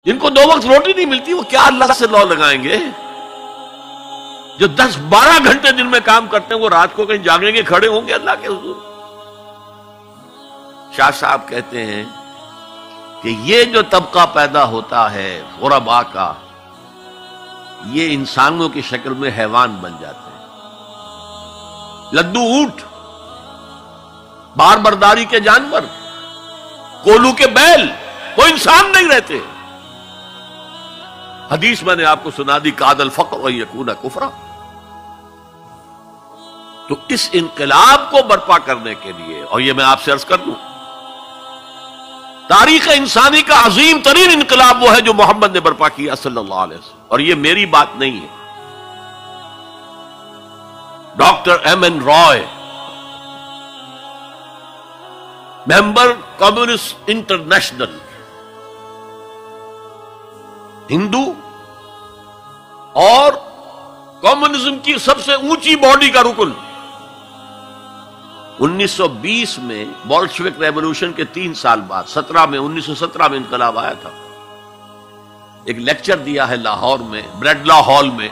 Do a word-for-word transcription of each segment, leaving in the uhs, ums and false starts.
جن کو دو وقت روٹی نہیں ملتی وہ کیا اللہ سے لو لگائیں گے؟ جو دس بارہ گھنٹے دن میں کام کرتے ہیں وہ رات کو کہیں جاگیں گے، کھڑے ہوں گے اللہ کے حضور؟ شاہ صاحب کہتے ہیں کہ یہ جو طبقہ پیدا ہوتا ہے غرباء کا، یہ انسانوں کی شکل میں حیوان بن جاتے ہیں، لدو اونٹ، بار برداری کے جانور، کولو کے بیل، وہ انسان نہیں رہتے۔ حدیث میں نے آپ کو سنا دی، کاد الفقر و یکون کفرا۔ تو اس انقلاب کو برپا کرنے کے لیے، اور یہ میں آپ سے عرض کر دوں، تاریخ انسانی کا عظیم ترین انقلاب وہ ہے جو محمد نے برپا کیا صلی اللہ علیہ وسلم، اور یہ میری بات نہیں ہے، doctor M N Roy, member Communist International, ہندو اور کمیونزم کی سب سے اونچی باڈی کا رکن، انیس سو بیس میں بولشوک ریولوشن کے تین سال بعد سترہ میں انیس سو سترہ میں انقلاب آیا تھا، ایک لیکچر دیا ہے لاہور میں بریڈلا ہال میں،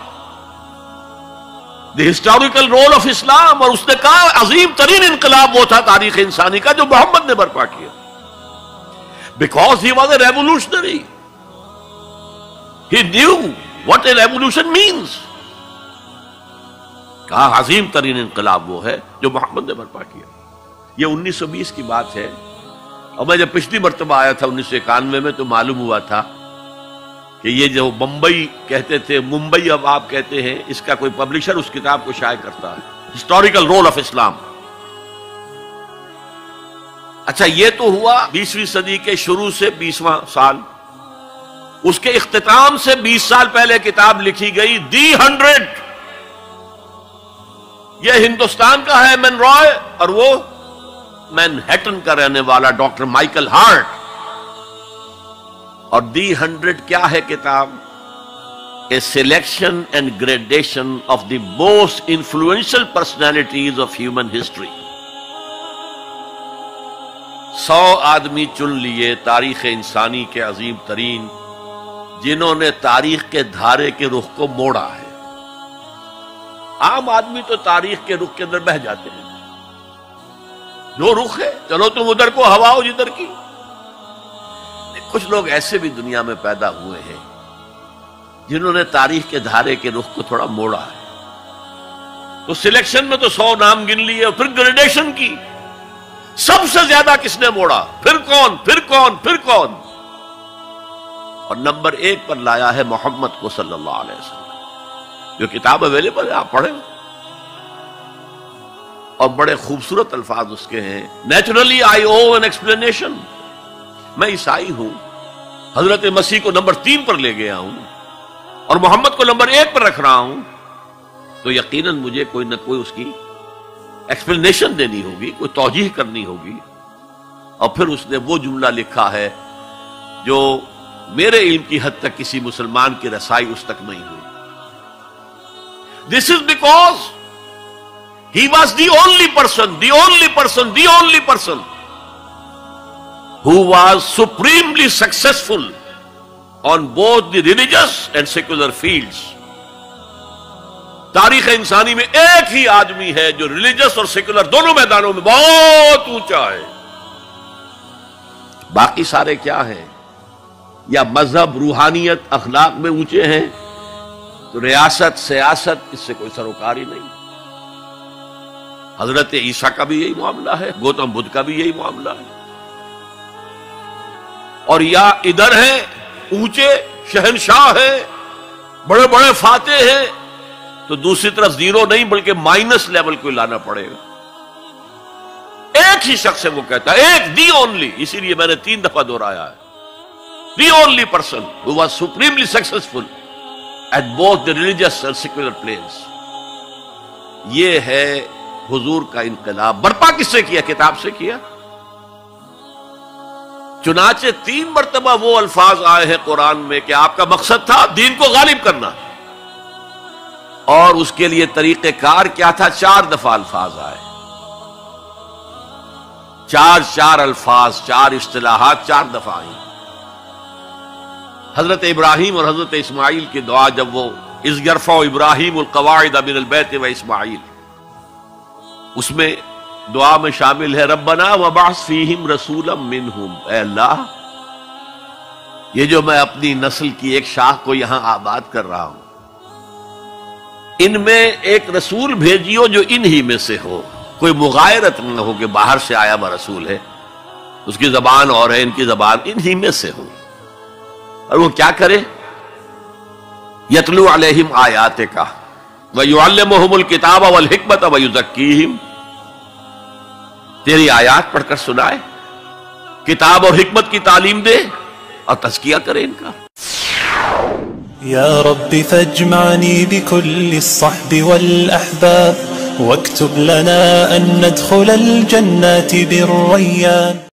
the historical role of Islam, اور اس نے کہا عظیم ترین انقلاب وہ تھا تاریخ انسانی کا جو محمد نے برپا کیا، because he was a revolutionary, he knew what a revolution means. کہا عظیم ترین انقلاب وہ ہے جو محمد نے برپا کیا۔ یہ انیس سو بیس کی بات ہے، اور میں جب پچھلی مرتبہ آیا تھا انیس سو اکانوے میں تو معلوم ہوا تھا کہ یہ جو بمبئی کہتے تھے، ممبئی اب آپ کہتے ہیں، اس کا کوئی پبلشر اس کتاب کو شائع کرتا ہے، ہسٹوریکل رول آف اسلام۔ اچھا، یہ تو ہوا بیسویں صدی کے شروع سے بیسواں سال، اس کے اختتام سے بیس سال پہلے کتاب لکھی گئی دی ہنڈریڈ، یہ ہندوستان کا ہے ایم این رائے، اور وہ مینہٹن کا رہنے والا ڈاکٹر مائیکل ہارٹ۔ اور دی ہنڈریڈ کیا ہے کتاب؟ A selection and gradation of the most influential personalities of human history. سو آدمی چن لیے تاریخ انسانی کے عظیم ترین، جنہوں نے تاریخ کے دھارے کے رخ کو موڑا ہے۔ عام آدمی تو تاریخ کے رخ کے اندر بہہ جاتے ہیں، جو رخ ہے چلو تم ادھر کو ہواؤ جدھر کی۔ کچھ لوگ ایسے بھی دنیا میں پیدا ہوئے ہیں جنہوں نے تاریخ کے دھارے کے رخ کو تھوڑا موڑا ہے۔ تو سلیکشن میں تو سو نام گن لیے، اور پھر گریڈیشن کی، سب سے زیادہ کس نے موڑا، پھر کون پھر کون پھر کون، اور نمبر ایک پر لایا ہے محمد کو صلی اللہ علیہ وسلم۔ جو کتاب اویلیبل ہے آپ پڑھیں، اور بڑے خوبصورت الفاظ اس کے ہیں۔ Naturally I owe an explanation, میں عیسائی ہوں، حضرت مسیح کو نمبر تین پر لے گیا ہوں اور محمد کو نمبر ایک پر رکھ رہا ہوں، تو یقیناً مجھے کوئی نہ کوئی اس کی ایکسپلینیشن دینی ہوگی، کوئی توجیہ کرنی ہوگی۔ اور پھر اس نے وہ جملہ لکھا ہے جو میرے علم کی حد تک کسی مسلمان کی رسائی اس تک نہیں ہوئی۔ This is because he was the only person, the only person, the only person who was supremely successful on both the religious and secular fields. تاریخ انسانی میں ایک ہی آدمی ہے جو ریلیجس اور سیکولر دونوں میدانوں میں بہت اونچا ہے۔ باقی سارے کیا ہیں؟ یا مذہب، روحانیت، اخلاق میں اونچے ہیں، تو ریاست، سیاست، اس سے کوئی سروکار ہی نہیں۔ حضرت عیسیٰ کا بھی یہی معاملہ ہے، گوتم بدھ کا بھی یہی معاملہ ہے۔ اور یا ادھر ہیں اونچے شہنشاہ ہیں، بڑے بڑے فاتح ہیں، تو دوسری طرف زیرو نہیں بلکہ مائنس لیول کو لانا پڑے گا۔ ایک ہی شخص ہے، وہ کہتا ہے ایک، دی اونلی، اسی لیے میں نے تین دفعہ دہرایا ہے، the only person who was supremely successful at both the religious and secular planes۔ یہ ہے حضور کا انقلاب۔ برپا کس سے کیا؟ کتاب سے کیا۔ چنانچہ تین مرتبہ وہ الفاظ آئے ہیں قرآن میں کہ آپ کا مقصد تھا دین کو غالب کرنا، اور اس کے لیے طریقہ کار کیا تھا؟ چار دفعہ الفاظ آئے، چار چار الفاظ، چار اصطلاحات چار دفعہ آئی۔ حضرت ابراہیم اور حضرت اسماعیل کی دعا، جب وہ اذ یرفع ابراہیم القواعد من البیت و اسماعیل، اس میں دعا میں شامل ہے ربنا وبعث فیہم رسولا منہم، اے اللہ یہ جو میں اپنی نسل کی ایک شاخ کو یہاں آباد کر رہا ہوں، ان میں ایک رسول بھیجیو جو ان ہی میں سے ہو، کوئی مغایرت نہ ہو کہ باہر سے آیا ہوا رسول ہے، اس کی زبان اور ہے، ان کی زبان ان ہی میں سے ہو، اور وہ کیا کرے؟ یتلو علیہم آیاتک ویعلمہم الکتاب والحکمت ویزکیہم، تیری آیات پڑھ کر سنائے، کتاب اور حکمت کی تعلیم دے اور تزکیہ کرے ان کا۔ یا رب فاجمعنی بكل الصحب والأحباب واكتب لنا أن ندخل الجنات بالريان۔